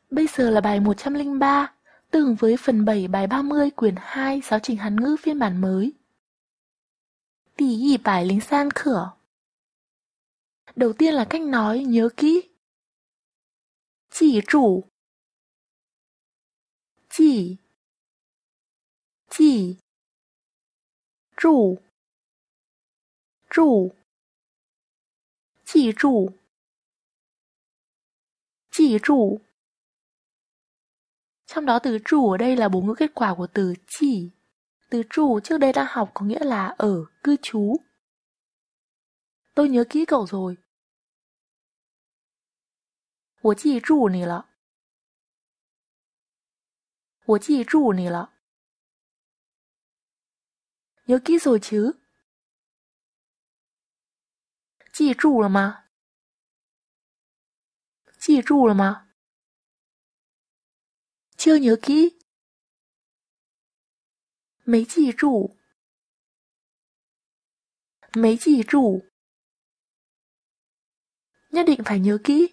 Bây giờ là bài 103, tương ứng với phần 7 bài 30 quyển 2 giáo trình Hàn ngữ phiên bản mới. Tỷ 103课. Đầu tiên là cách nói nhớ kỹ. Chỉ trụ. Chỉ. Chỉ. Trụ. Trụ. Chỉ trụ. Chỉ trụ. Trong đó từ trụ ở đây là bốn ngữ kết quả của từ chỉ. Từ trụ trước đây đã học có nghĩa là ở, cư trú. Tôi nhớ kỹ cậu rồi. 我记住你了。我记住你了。Nhớ kỹ rồi chứ? 记住了吗？记住了吗？ Chưa nhớ kỹ. 没记住。没记住。Nhất định phải nhớ kỹ.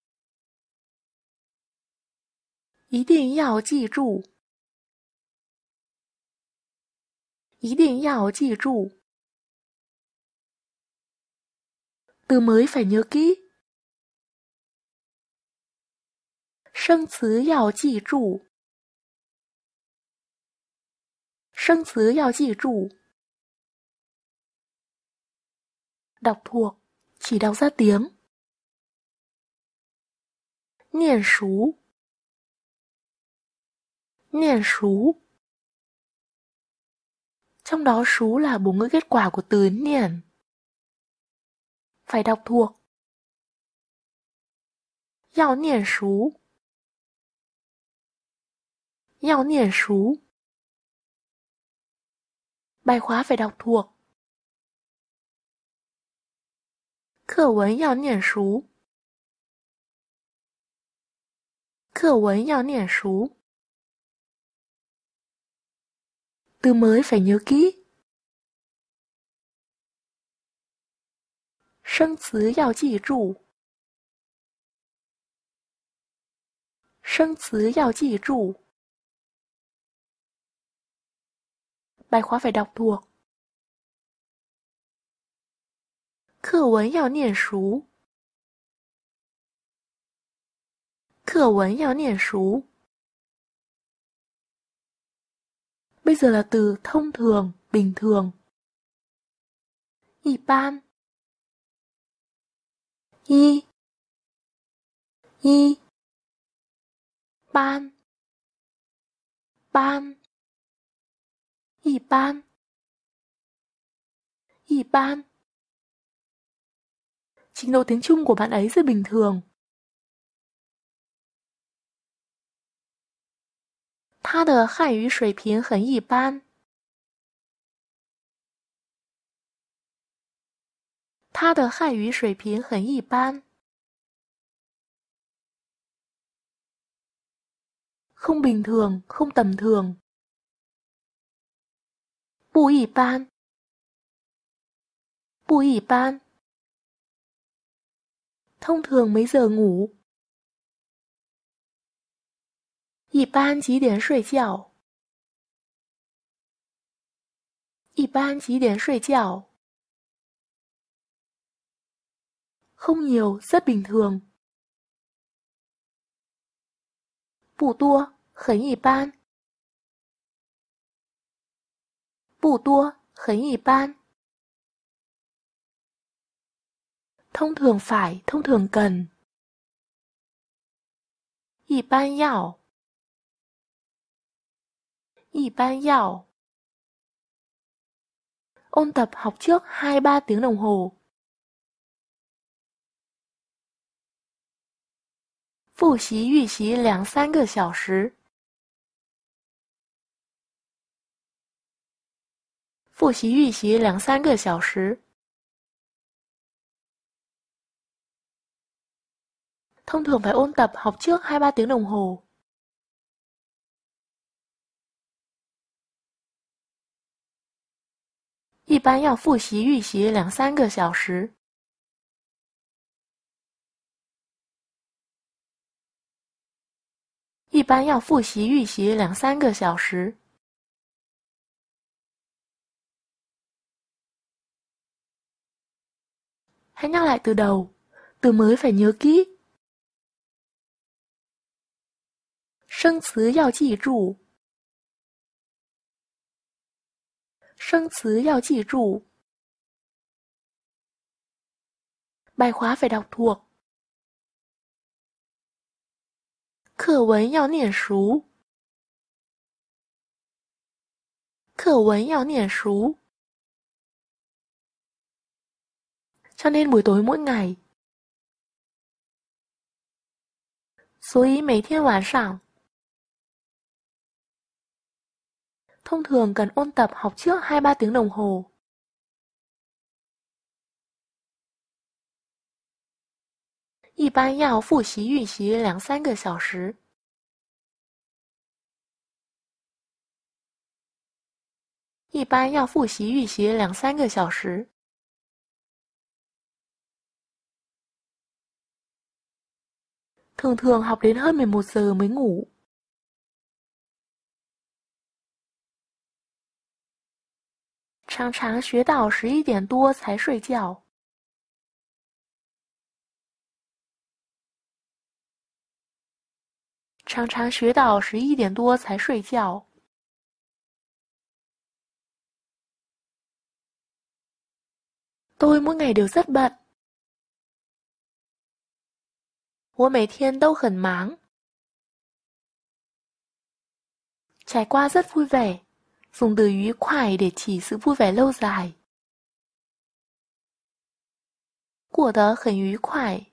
一定要记住。一定要记住。Từ mới phải nhớ kỹ. 生词要记住。生词要记住。Đọc thuộc, chỉ đọc ra tiếng. 念熟。念熟。Trong đó sú là bốn ngữ kết quả của từ niên. Phải đọc thuộc. 要念熟。要念熟。Bài khóa phải đọc thuộc. 课文要念熟。课文要念熟。Từ mới phải nhớ kỹ. 生词要记住。生词要记住。Bài khóa phải đọc thuộc. 课文要念熟。课文要念熟。Bây giờ là từ thông thường, bình thường. 一般。一。一。班。班。一般。一般。Trình độ tiếng Trung của bạn ấy rất bình thường. 他的汉语水平很一般。他的汉语水平很一般。Không bình thường, không tầm thường. 不一般。不一般。Thông thường mấy giờ ngủ? 一般几点睡觉？一般几点睡觉？ Không nhiều, rất bình thường. 不多，很一般。不多，很一般。Thông thường phải, thông thường cần. 一般要。一般要。Ôn tập học trước 2-3 tiếng đồng hồ. 复习预习2-3个小时。复习预习2-3个小时。Thông thường phải ôn tập học trước 2-3 tiếng đồng hồ. Một般要复习预习2-3个小时。 一般要复习预习2-3个小时。Hãy nhắc lại từ đầu, từ mới phải nhớ kỹ. 生词要记住，生词要记住。Bài khóa phải đọc thuộc. 课文要念熟，课文要念熟。Cho nên buổi tối mỗi ngày. 所以每天晚上。Thông thường cần ôn tập học trước 2-3 tiếng đồng hồ. 一般要复习预习2-3个小时。一般要复习预习2-3个小时。Thường thường học đến hơn 11 giờ mới ngủ. 常常学到11点多才睡觉。常常学到11点多才睡觉。Tôi mỗi ngày đều rất bận. 我每天都很忙。Trải qua rất vui vẻ, dùng từ 愉快 để chỉ sự vui vẻ lâu dài. 过得很愉快。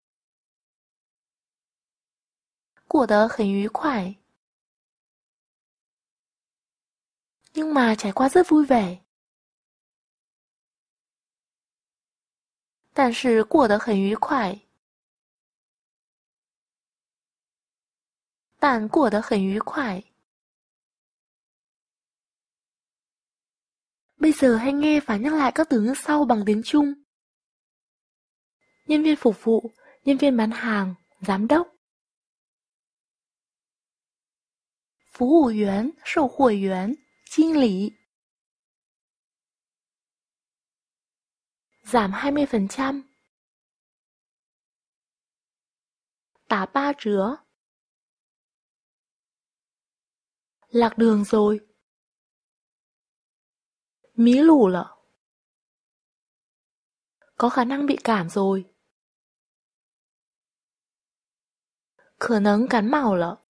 过得很愉快。Nhưng mà trải qua rất vui vẻ. 但是过得很愉快。但过得很愉快。Bây giờ hãy nghe và nhắc lại các từ ngữ sau bằng tiếng Trung. Nhân viên phục vụ, nhân viên bán hàng, giám đốc. 服务员、售货员、经理。giảm 20%. 打8折. Lạc đường rồi. Mí lù了. Có khả năng bị cảm rồi. 可能感冒了.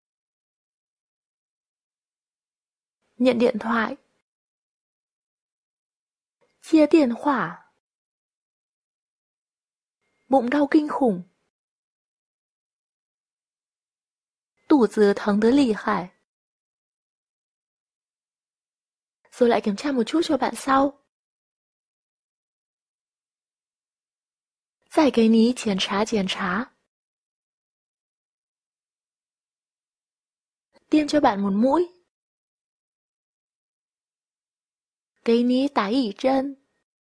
Nhận điện thoại. Chia điện thoại. Bụng đau kinh khủng. 肚子疼得厉害. Rồi lại kiểm tra một chút cho bạn sau. 再给你检查检查. Tiêm cho bạn một mũi. 给你打一针.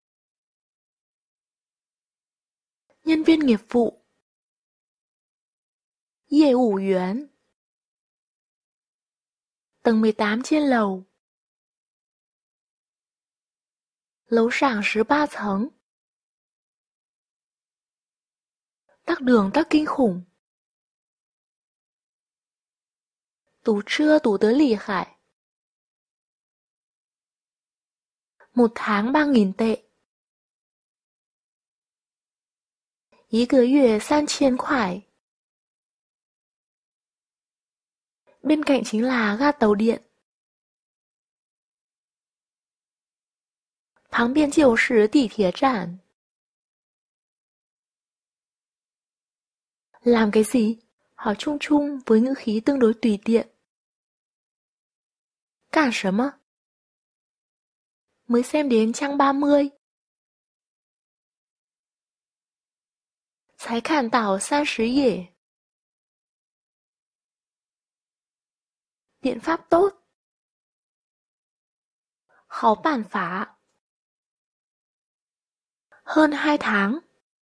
Nhân viên nghiệp vụ. 业务员. Tầng 18 trên lầu. Lầu sàng 13 层. Tắc đường tắc kinh khủng.堵车堵得厉害. 1 tháng 3.000 tệ. 1个月3000块. Bên cạnh chính là ga tàu điện. 旁边就是地铁站. Làm cái gì? Hỏi chung chung với ngữ khí tương đối tùy tiện. 干什么? Mới xem đến trang 30. 才看到30页. Biện pháp tốt. 好办法. Hơn 2 tháng.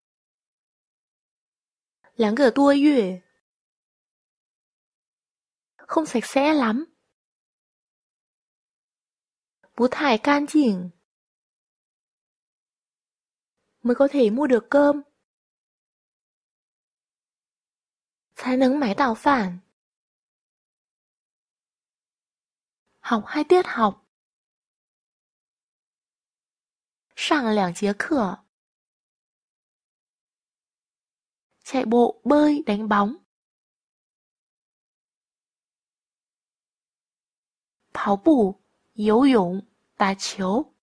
2个多月. không sạch sẽ lắm. 不太干净 mới có thể mua được cơm. 才能买到饭 học 2 tiết học. 上2节课 chạy bộ, bơi, đánh bóng. 跑步、游泳、打球